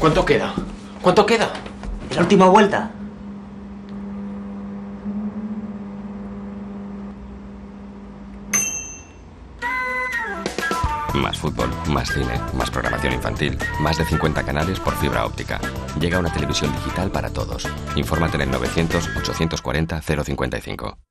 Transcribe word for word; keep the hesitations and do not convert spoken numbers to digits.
¿Cuánto queda? ¿Cuánto queda? La última vuelta. Más fútbol, más cine, más programación infantil, más de cincuenta canales por fibra óptica. Llega una televisión digital para todos. Infórmate en el novecientos, ochocientos cuarenta, cero cincuenta y cinco.